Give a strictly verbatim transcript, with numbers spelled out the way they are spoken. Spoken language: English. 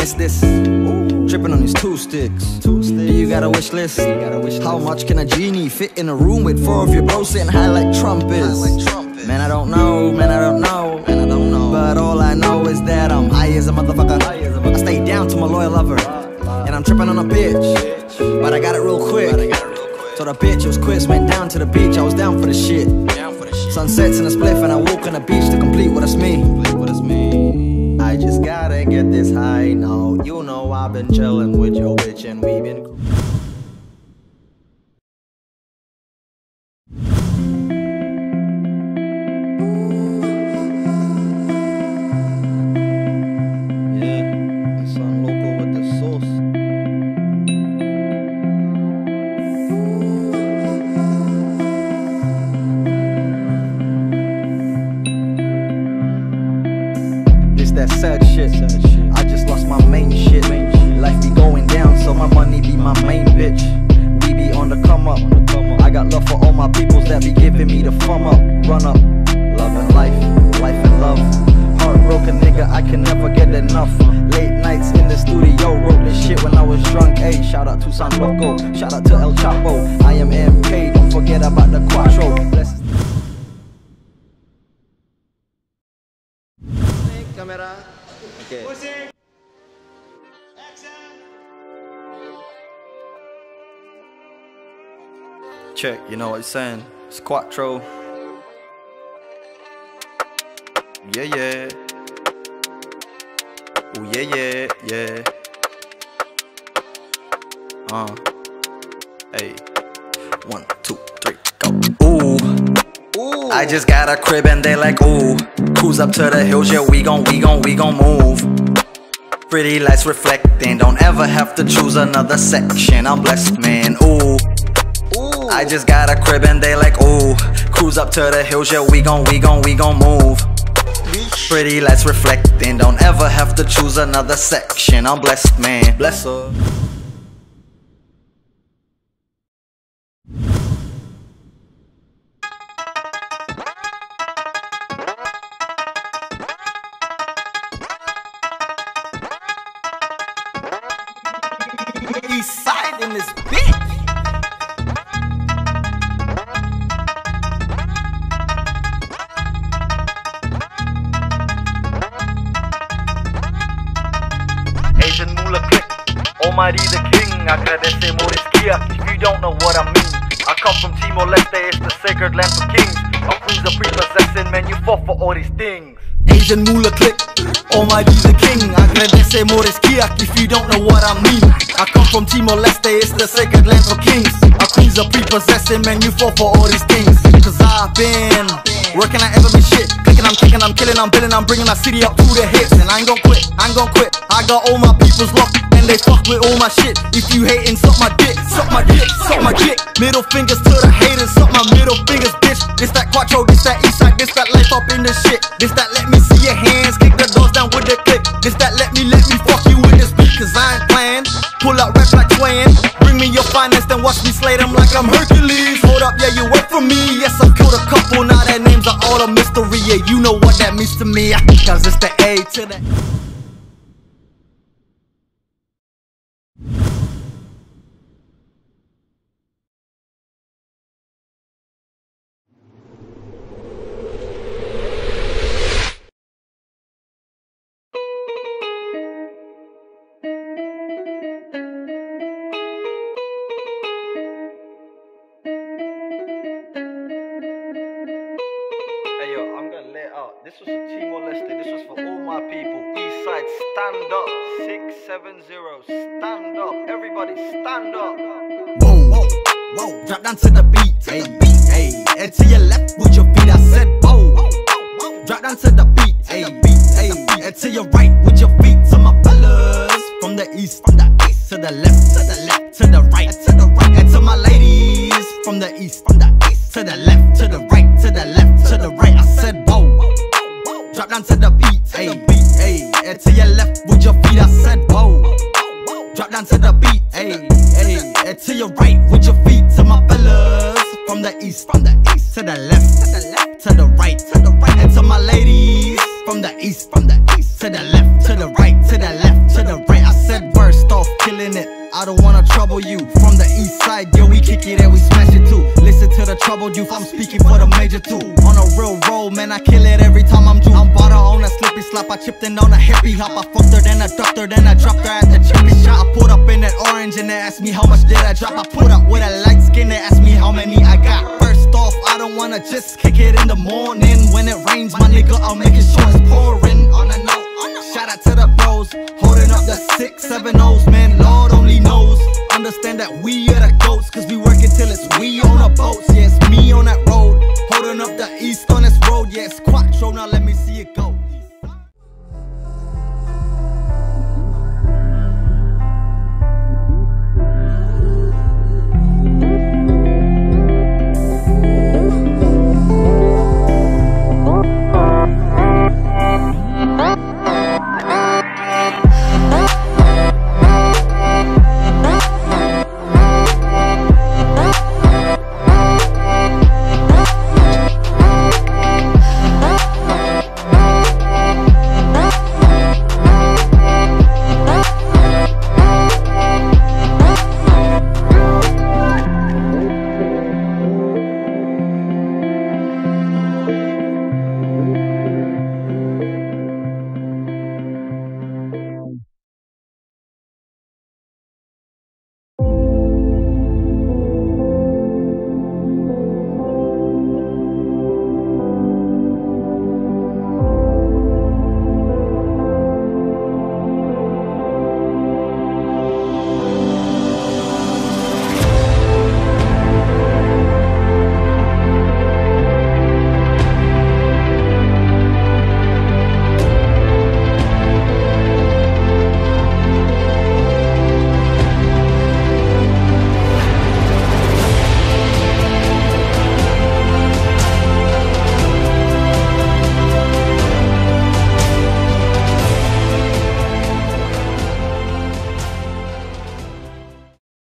miss this. Ooh. Tripping on these two sticks. Two sticks. Do you got a wish list? You got a wish list? How much can a genie fit in a room with four of your bros sitting high like trumpets? Like trumpets. Man, I don't know, man, I don't know, man, I don't know. But all I know is that I'm high as a motherfucker. High as a motherfucker. I stay down to my loyal lover, and I'm tripping on a bitch, but I got it real quick. So the bitch was quiz, went down to the beach. I was down for the shit. Sunsets in a spliff, and I walk on the beach to complete what it's me. What it's me. I just gotta get this high now. You know I've been chillin' with your bitch, and we been. That sad shit. I just lost my main shit. Life be going down, so my money be my main bitch. We be on the come up. I got love for all my peoples that be giving me the thumb up. Run up, love and life, life and love. Heartbroken nigga, I can never get enough. Late nights in the studio, wrote this shit when I was drunk. Hey, shout out to San Loco, shout out to El Chapo. I am M K, don't forget about the Quattro. Bless Camera. Okay. Check, you know what he's saying? It's Quattro. Yeah, yeah. Oh, yeah, yeah, yeah. Uh. Hey. One, two, three, go. Ooh. Ooh. I just got a crib and they like, ooh. Cruise up to the hills, yeah, we gon', we gon', we gon' move. Pretty lights reflecting, don't ever have to choose another section. I'm blessed, man, ooh. Ooh. I just got a crib and they like, ooh. Cruise up to the hills, yeah, we gon', we gon', we gon' move. Pretty lights reflecting, don't ever have to choose another section. I'm blessed, man, bless her. East side in this bitch. Asian Moolah click, Almighty the King. Agradece Moriskia, if you don't know what I mean. I come from Timor-Leste, it's the sacred land for kings. Our queens are prepossessing, man, you fought for all these things. Asian Moolah click, Almighty the King. Agradece Moriskia, if you don't know what I mean. I come from Timor-Leste, it's the sacred land for kings. Our queens are prepossessing, man, you fall for all these things. Cause I've been working, I ever been shit. Clicking, I'm kicking, I'm killing, I'm billing, I'm bringing our city up to the hits. And I ain't gon' quit, I ain't gon' quit. I got all my peoples locked and they fuck with all my shit. If you hating, suck my dick, suck my dick, suck my dick. Middle fingers to the haters, suck my middle fingers, bitch. This that Quattro, this that east side, this that life up in the shit. This that let me see your hands, kick the doors down with the click. This that let me, let me fuck you with this beat, cause I ain't playing. Pull out rap like Twain. Bring me your finest and watch me slay them like I'm Hercules. Hold up, yeah, you work for me. Yes, I've killed a couple, now their names are all a mystery. Yeah, you know what that means to me, cause it's the A to the This was for Timor-Leste, this was for all my people. East side, stand up. six seven zero, stand up. Everybody, stand up. Whoa, whoa, whoa. Drop down to the beat, hey, beat, hey. And to your left with your feet, I said, whoa, whoa, whoa. Drop down to the beat, hey, beat, hey. And to your right with your feet, to my fellas. From the east, from the east to the left, to the left, to the right, to the right. And to my ladies, from the east, from the east to the left, to the right, to the left, to the right. I said, whoa. Drop down to the beat, hey, beat, hey. And to your left with your feet, I said, whoa. Drop down to the beat, hey, hey. And to your right with your feet, to my fellas. From the east, from the east to the left, to the left, to the right, to the right. And to my ladies, from the east, from the east to the left, to the right, to the left, to the right. said burst off, killing it. I don't wanna trouble you. From the east side, yo, we kick it and we smash it too. Listen to the troubled youth, I'm speaking for the major too. On a real roll, man, I kill it every time I'm due. I'm bought her on a slippy slop, I chipped in on a hippie hop. I fucked her, then I ducked her, then I dropped her at the chicken shop. I pulled up in that orange and they asked me how much did I drop. I put up with a light skin, they asked me how many I got. First off, I don't wanna just kick it in the morning. When it rains, my nigga, I'll make it sure it's pouring. On a note, shout out to the bros, holding up the six, seven O's, man, Lord only knows. Understand that we are the goats, cause we